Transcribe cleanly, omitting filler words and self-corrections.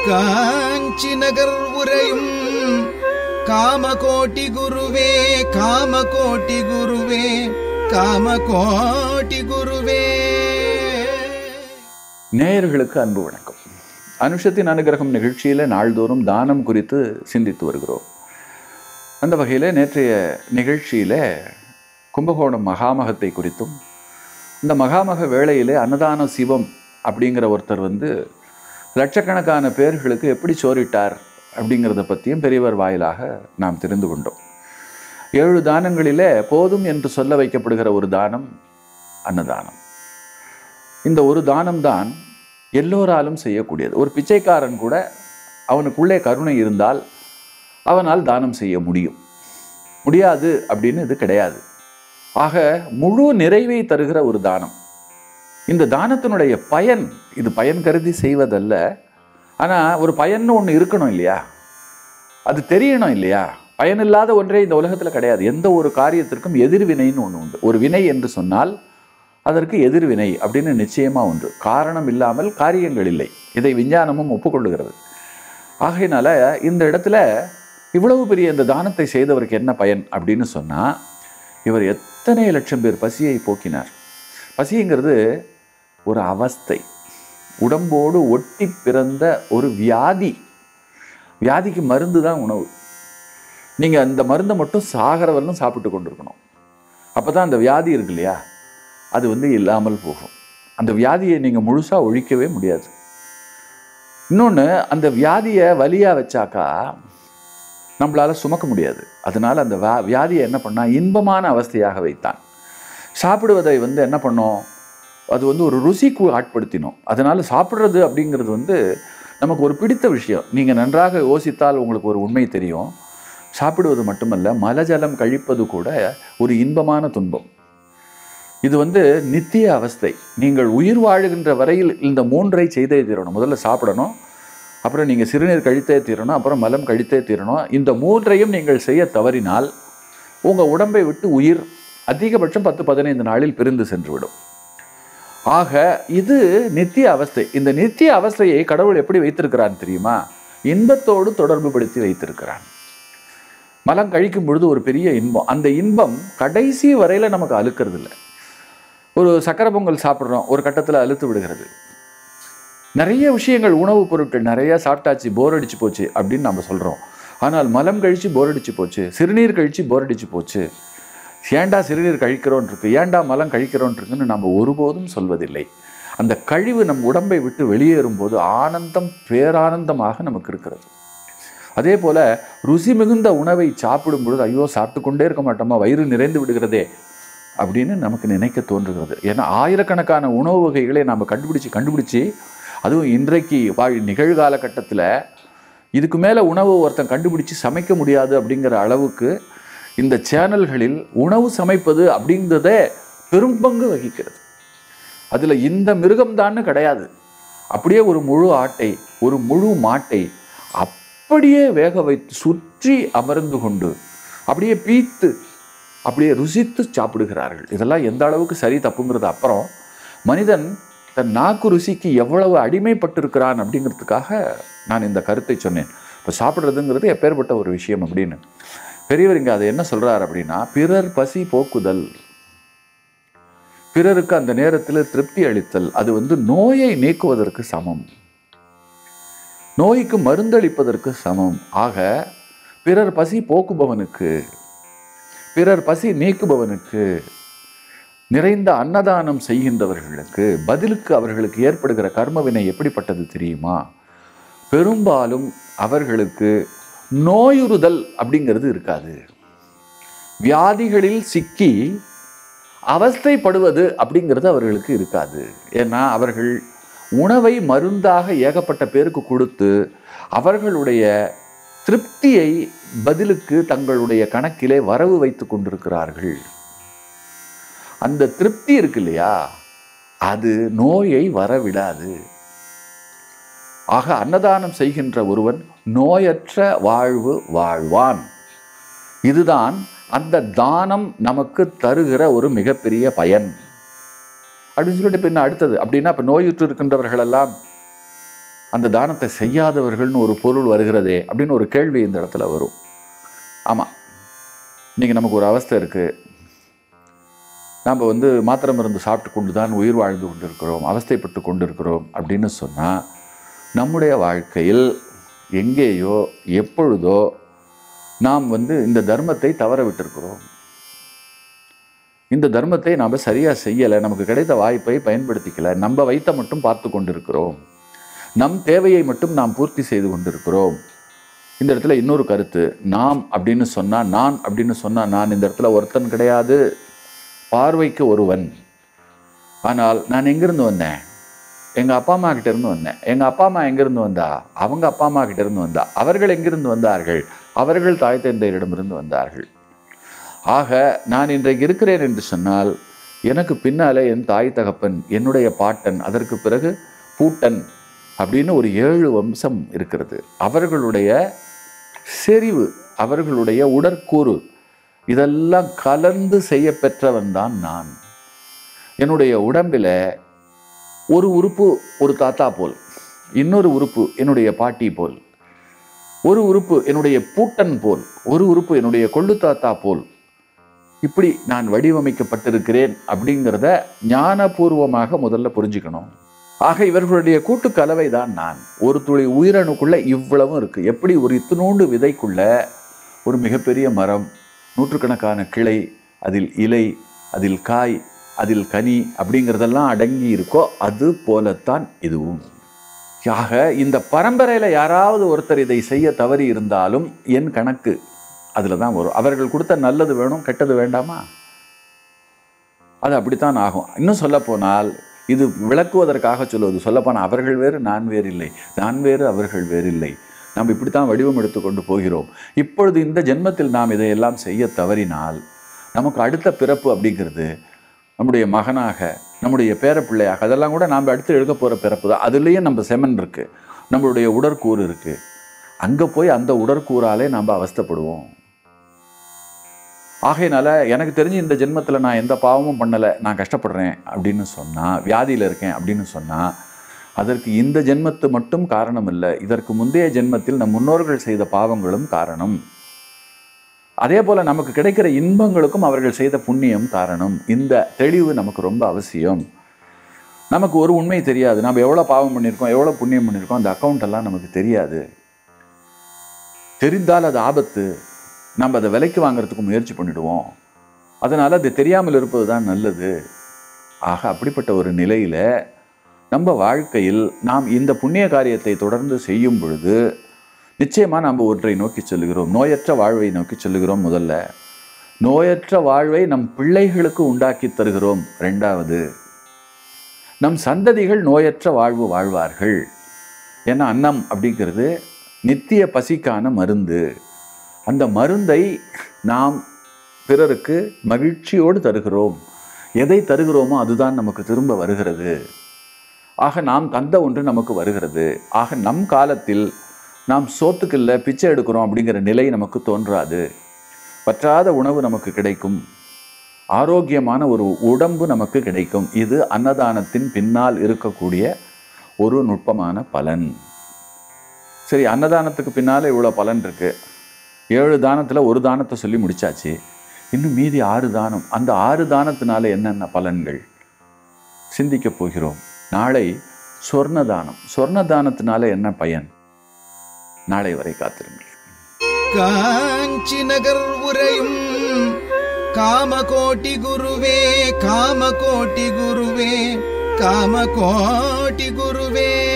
காஞ்சி நகர் உரையும் காமகோட்டி குருவே காமகோட்டி குருவே காமகோட்டி குருவே. நேயர்களுக்கு அன்பு வணக்கம். அனுஷத்தின் அனுகிரகம் நிகழ்ச்சியில் நாள்தோறும் தானம் குறித்து சிந்தித்து வருகிறோம். அந்த வகையில் நேற்றைய நிகழ்ச்சியில் கும்பகோணம் மகாமகத்தை குறித்தும் இந்த மகாமக வேளையிலே அன்னதான சிவம் அப்படிங்கிற ஒருத்தர் லட்சக்கணக்கான பேர்களுக்கு எப்படி சோறிட்டார் அப்படிங்கிறத பற்றியும் பெரியவர் வாயிலாக நாம் தெரிந்து கொண்டோம். 7 தானங்களிலே போதும் என்று சொல்ல வைக்கப்படுகிற ஒரு தானம் அன்னதானம். இந்த ஒரு தானம்தான் எல்லோராலும் செய்யக்கூடியது. ஒரு பிச்சைக்காரன் கூட அவனுக்குள்ளே கருணை இருந்தால் அவனால் தானம் செய்ய முடியாது அப்படின்னு இது கிடையாது. ஆக முழு நிறைவை தருகிற ஒரு தானம். இந்த தானத்தினுடைய பயன், இது பயன் கருதி செய்வதல்ல. ஆனால் ஒரு பயன்னு ஒன்று இருக்கணும் இல்லையா, அது தெரியணும் இல்லையா. பயனில்லாத ஒன்றே இந்த உலகத்தில் கிடையாது. எந்த ஒரு காரியத்திற்கும் எதிர்வினைன்னு ஒன்று உண்டு. ஒரு வினை என்று சொன்னால் அதற்கு எதிர்வினை அப்படின்னு நிச்சயமாக உண்டு. காரணம் இல்லாமல் காரியங்கள் இல்லை. இதை விஞ்ஞானமும் ஒப்புக்கொள்ளுகிறது. ஆகையினால இந்த இடத்துல இவ்வளவு பெரிய இந்த தானத்தை செய்தவருக்கு என்ன பயன் அப்படின்னு சொன்னால், இவர் எத்தனை லட்சம் பேர் பசியை போக்கினார். பசிங்கிறது ஒரு அவஸ்தை, உடம்போடு ஒட்டி பிறந்த ஒரு வியாதி. வியாதிக்கு மருந்து தான் உணவு. நீங்கள் அந்த மருந்தை மட்டும் சாகிறவர்களும் சாப்பிட்டு கொண்டிருக்கணும். அப்போ தான் அந்த வியாதி இருக்கு இல்லையா, அது இல்லாமல் போகும். அந்த வியாதியை நீங்கள் முழுசாக ஒழிக்கவே முடியாது. இன்னொன்று, அந்த வியாதியை வலியாக வச்சாக்கா நம்மளால் சுமக்க முடியாது. அதனால் அந்த வியாதியை என்ன பண்ணால் இன்பமான அவஸ்தையாக வைத்தான். சாப்பிடுவதை என்ன பண்ணோம், அது ஒரு ருசிக்கு ஆட்படுத்தினோம். அதனால் சாப்பிட்றது அப்படிங்கிறது நமக்கு ஒரு பிடித்த விஷயம். நீங்கள் நன்றாக யோசித்தால் உங்களுக்கு ஒரு உண்மை தெரியும். சாப்பிடுவது மட்டுமல்ல, மலஜலம் கழிப்பது கூட ஒரு இன்பமான துன்பம். இது நித்திய அவஸ்தை. நீங்கள் உயிர் வாழுகின்ற வரையில் இந்த 3ஐ செய்தே தீரணும். முதல்ல சாப்பிடணும், அப்புறம் நீங்கள் சிறுநீர் கழித்தே தீரணும், அப்புறம் மலம் கழித்தே தீரணும். இந்த 3ஐயும் நீங்கள் செய்ய தவறினால் உங்கள் உடம்பை விட்டு உயிர் அதிகபட்சம் 10-15 நாளில் பிரிந்து சென்றுவிடும். ஆக இது நித்திய அவஸ்தை. இந்த நித்திய அவஸ்தையை கடவுள் எப்படி வைத்திருக்கிறான் தெரியுமா? இன்பத்தோடு தொடர்பு படுத்தி வைத்திருக்கிறான். மலம் கழிக்கும் பொழுது ஒரு பெரிய இன்பம். அந்த இன்பம் கடைசி வரையில் நமக்கு அழுக்கிறது இல்லை. ஒரு சக்கரை பொங்கல் சாப்பிட்றோம், ஒரு கட்டத்தில் அழுத்து விடுகிறது. நிறைய விஷயங்கள், உணவுப் பொருட்கள் நிறைய சாப்பிட்டாச்சு, போர் அடிச்சு போச்சு அப்படின்னு நம்ம சொல்கிறோம். ஆனால் மலம் கழித்து போர் அடிச்சு போச்சு, சிறுநீர் கழித்து போர் அடிச்சு போச்சு, ஏண்டா சிறுநீர் கழிக்கிறோன் இருக்கு, ஏண்டா மலம் கழிக்கிறோன் இருக்குன்னு நம்ம ஒருபோதும் சொல்வதில்லை. அந்த கழிவு நம் உடம்பை விட்டு வெளியேறும் போது ஆனந்தம், பேரானந்தமாக நமக்கு இருக்கிறது. அதே போல் ருசி மிகுந்த உணவை சாப்பிடும் பொழுது ஐயோ சாப்பிட்டு கொண்டே இருக்க மாட்டோமா, வயிறு நிறைந்து விடுகிறதே அப்படின்னு நமக்கு நினைக்க தோன்றுகிறது. ஏன்னா ஆயிரக்கணக்கான உணவு வகைகளை நாம் கண்டுபிடிச்சி அதுவும் இன்றைக்கு நிகழ்கால கட்டத்தில் இதுக்கு மேலே உணவு ஒருத்தன் கண்டுபிடிச்சி சமைக்க முடியாது அப்படிங்கிற அளவுக்கு இந்த சேனல்களில் உணவு சமைப்பது அப்படிங்கிறதே பெரும் பங்கு வகிக்கிறது. அதில் இந்த மிருகம்தான்னு கிடையாது. அப்படியே ஒரு முழு ஆட்டை, ஒரு முழு மாட்டை அப்படியே வேக வைத்து சுற்றி அமர்ந்து கொண்டு அப்படியே பீத்து அப்படியே ருசித்து சாப்பிடுகிறார்கள். இதெல்லாம் எந்த அளவுக்கு சரி தப்புங்கிறது அப்புறம். மனிதன் தன் நாக்கு ருசிக்கு எவ்வளவு அடிமைப்பட்டிருக்கிறான் அப்படிங்கிறதுக்காக நான் இந்த கருத்தை சொன்னேன். இப்போ சாப்பிட்றதுங்கிறது எப்பேற்பட்ட ஒரு விஷயம் அப்படின்னு பெரியவர் இங்கே அதை என்ன சொல்கிறார் அப்படின்னா, பிறர் பசி போக்குதல், பிறருக்கு அந்த நேரத்தில் திருப்தி அளித்தல், அது நோயை நீக்குவதற்கு சமம், நோய்க்கு மருந்தளிப்பதற்கு சமம். ஆக பிறர் பசி போக்குபவனுக்கு, பிறர் பசி நீக்குபவனுக்கு, நிறைந்த அன்னதானம் செய்கின்றவர்களுக்கு பதிலுக்கு அவர்களுக்கு ஏற்படுகிற கர்மவினை எப்படிப்பட்டது தெரியுமா? பெரும்பாலும் அவர்களுக்கு நோயுறுதல் அப்படிங்கிறது இருக்காது. வியாதிகளில் சிக்கி அவஸ்தைப்படுவது அப்படிங்கிறது அவர்களுக்கு இருக்காது. ஏன்னா அவர்கள் உணவை மருந்தாக ஏகப்பட்ட பேருக்கு கொடுத்து அவர்களுடைய திருப்தியை பதிலுக்கு தங்களுடைய கணக்கிலே வரவு வைத்து கொண்டிருக்கிறார்கள். அந்த திருப்தி இருக்கு இல்லையா, அது நோயை வரவிடாது. ஆக அன்னதானம் செய்கின்ற ஒருவன் நோயற்ற வாழ்வு வாழ்வான். இதுதான் அந்த தானம் நமக்கு தருகிற ஒரு மிகப்பெரிய பயன் அப்படின்னு சொல்லிட்டு பின்ன அடுத்தது அப்படின்னா இப்போ நோயுற்று இருக்கின்றவர்கள் எல்லாம் அந்த தானத்தை செய்யாதவர்கள்னு ஒரு பொருள் வருகிறதே அப்படின்னு ஒரு கேள்வி இந்த இடத்துல வரும். ஆமாம், இன்றைக்கி நமக்கு ஒரு அவஸ்தை இருக்குது. நாம் மாத்திரை மருந்து சாப்பிட்டு கொண்டு தான் உயிர் வாழ்ந்து கொண்டு இருக்கிறோம், அவஸ்தைப்பட்டு கொண்டு இருக்கிறோம் அப்படின்னு சொன்னால் நம்முடைய வாழ்க்கையில் எங்கேயோ எப்பொழுதோ நாம் இந்த தர்மத்தை தவற விட்டிருக்கிறோம். இந்த தர்மத்தை நாம் சரியாக செய்யலை, நமக்கு கிடைத்த வாய்ப்பை பயன்படுத்திக்கலை, நம்ம வைத்த மட்டும் பார்த்து கொண்டிருக்கிறோம், நம் தேவையை மட்டும் நாம் பூர்த்தி செய்து கொண்டிருக்கிறோம். இந்த இடத்துல இன்னொரு கருத்து, நாம் அப்படின்னு சொன்னால் நான் அப்படின்னு சொன்னால் நான் இந்த இடத்துல ஒருத்தன் கிடையாது, பார்வைக்கு ஒருவன். ஆனால் நான் எங்கேருந்து வந்தேன்? எங்கள் அப்பா அம்மா கிட்டேருந்து வந்தேன். எங்கள் அப்பா அம்மா எங்கேருந்து வந்தா? அவங்க அப்பா அம்மா கிட்டேருந்து வந்தா. அவர்கள் எங்கிருந்து வந்தார்கள்? அவர்கள் தாய் தந்தையரிடமிருந்து வந்தார்கள். ஆக நான் இன்றைக்கு இருக்கிறேன் என்று சொன்னால் எனக்கு பின்னாலே என் தாய் தகப்பன், என்னுடைய பாட்டன், அதற்கு பிறகு பூட்டன் அப்படின்னு ஒரு 7 வம்சம் இருக்கிறது. அவர்களுடைய செறிவு, அவர்களுடைய உடற்கூறு இதெல்லாம் கலந்து செய்ய பெற்றவன் தான் நான். என்னுடைய உடம்பில் ஒரு உறுப்பு ஒரு தாத்தா போல், இன்னொரு உறுப்பு என்னுடைய பாட்டி போல், ஒரு உறுப்பு என்னுடைய பூட்டன் போல், ஒரு உறுப்பு என்னுடைய கொள்ளு தாத்தா போல், இப்படி நான் வடிவமைக்கப்பட்டிருக்கிறேன் அப்படிங்கிறத ஞானபூர்வமாக முதல்ல புரிஞ்சுக்கணும். ஆக இவர்களுடைய கூட்டு கலவை தான் நான். ஒரு துளி உயிரணுக்குள்ள இவ்வளவும் இருக்கு. எப்படி ஒரு இத்தினோண்டு விதைக்குள்ள ஒரு மிகப்பெரிய மரம், நூற்றுக்கணக்கான கிளை, அதில் இலை, அதில் காய், அதில் கனி அப்படிங்கிறதெல்லாம் அடங்கி இருக்கோ, அது போலத்தான் இதுவும். ஆக இந்த பரம்பரையில் யாராவது ஒருத்தர் இதை செய்ய தவறி இருந்தாலும் என் கணக்கு அதில் தான் வரும். அவர்கள் கொடுத்த நல்லது வேணும், கெட்டது வேண்டாமா? அது அப்படித்தான் ஆகும். இன்னும் சொல்லப்போனால் இது விளக்குவதற்காக சொல்லுவது, சொல்லப்போனால் அவர்கள் வேறு நான் வேறு இல்லை, நான் வேறு அவர்கள் வேறு இல்லை, நாம் இப்படித்தான் வடிவம் எடுத்துக்கொண்டு போகிறோம். இப்பொழுது இந்த ஜென்மத்தில் நாம் இதையெல்லாம் செய்ய தவறினால் நமக்கு அடுத்த பிறப்பு அப்படிங்கிறது நம்முடைய மகனாக, நம்முடைய பேரப்பிள்ளையாக, அதெல்லாம் கூட நாம் அடுத்து எடுக்க போகிற பிறப்பு தான். அதுலேயும் நம்ம செமன் இருக்குது, நம்மளுடைய உடற்கூறு இருக்குது. அங்கே போய் அந்த உடற்கூறாலே நாம் அவஸ்தைப்படுவோம். ஆகையினால எனக்கு தெரிஞ்சு இந்த ஜென்மத்தில் நான் எந்த பாவமும் பண்ணலை, நான் கஷ்டப்படுறேன் அப்படின்னு சொன்னால், வியாதியில் இருக்கேன் அப்படின்னு சொன்னால், அதற்கு இந்த ஜென்மத்து மட்டும் காரணம் இல்லை, இதற்கு முந்தைய ஜென்மத்தில் நம் முன்னோர்கள் செய்த பாவங்களும் காரணம். அதே போல் நமக்கு கிடைக்கிற இன்பங்களுக்கும் அவர்கள் செய்த புண்ணியம் காரணம். இந்த தெளிவு நமக்கு ரொம்ப அவசியம். நமக்கு ஒரு உண்மை தெரியாது, நம்ம எவ்வளோ பாவம் பண்ணியிருக்கோம், எவ்வளோ புண்ணியம் பண்ணியிருக்கோம், அந்த அக்கௌண்ட்டெல்லாம் நமக்கு தெரியாது. தெரிந்தால் அது ஆபத்து, நம்ம அதை விலைக்கு வாங்கிறதுக்கு முயற்சி பண்ணிடுவோம். அதனால் அது தெரியாமல் இருப்பது தான் நல்லது. ஆக அப்படிப்பட்ட ஒரு நிலையில் நம்ம வாழ்க்கையில் நாம் இந்த புண்ணிய காரியத்தை தொடர்ந்து செய்யும் பொழுது நிச்சயமாக நாம் ஒன்றை நோக்கி செல்கிறோம், நோயற்ற வாழ்வை நோக்கி செல்கிறோம். முதல்ல நோயற்ற வாழ்வை நம் பிள்ளைகளுக்கு உண்டாக்கி தருகிறோம். 2வது, நம் சந்ததிகள் நோயற்ற வாழ்வு வாழ்வார்கள். ஏன்னா அன்னம் அப்படிங்கிறது நித்திய பசிக்கான மருந்து. அந்த மருந்தை நாம் பிறருக்கு மகிழ்ச்சியோடு தருகிறோம். எதை தருகிறோமோ அதுதான் நமக்கு திரும்ப வருகிறது. ஆக நாம் தந்த ஒன்று நமக்கு வருகிறது. ஆக நம் காலத்தில் நாம் சோத்துக்கு இல்லை பிச்சை எடுக்கிறோம் அப்படிங்கிற நிலை நமக்கு தோன்றாது. பற்றாத உணவு நமக்கு கிடைக்கும், ஆரோக்கியமான ஒரு உடம்பு நமக்கு கிடைக்கும். இது அன்னதானத்தின் பின்னால் இருக்கக்கூடிய ஒரு நுட்பமான பலன். சரி, அன்னதானத்துக்கு பின்னால் இவ்வளோ பலன் இருக்குது. 7 தானத்தில் ஒரு தானத்தை சொல்லி முடிச்சாச்சு. இன்னும் மீதி 6 தானம். அந்த 6 தானத்தினால என்னென்ன பலன்கள் சிந்திக்க போகிறோம். நாளை சொர்ண தானம். சொர்ண தானத்தினால என்ன பயன்? நாளை வரை காத்திருங்கள். காஞ்சி நகர் உரையும் காமகோட்டி குருவே, காமகோட்டி குருவே, காமகோட்டி குருவே.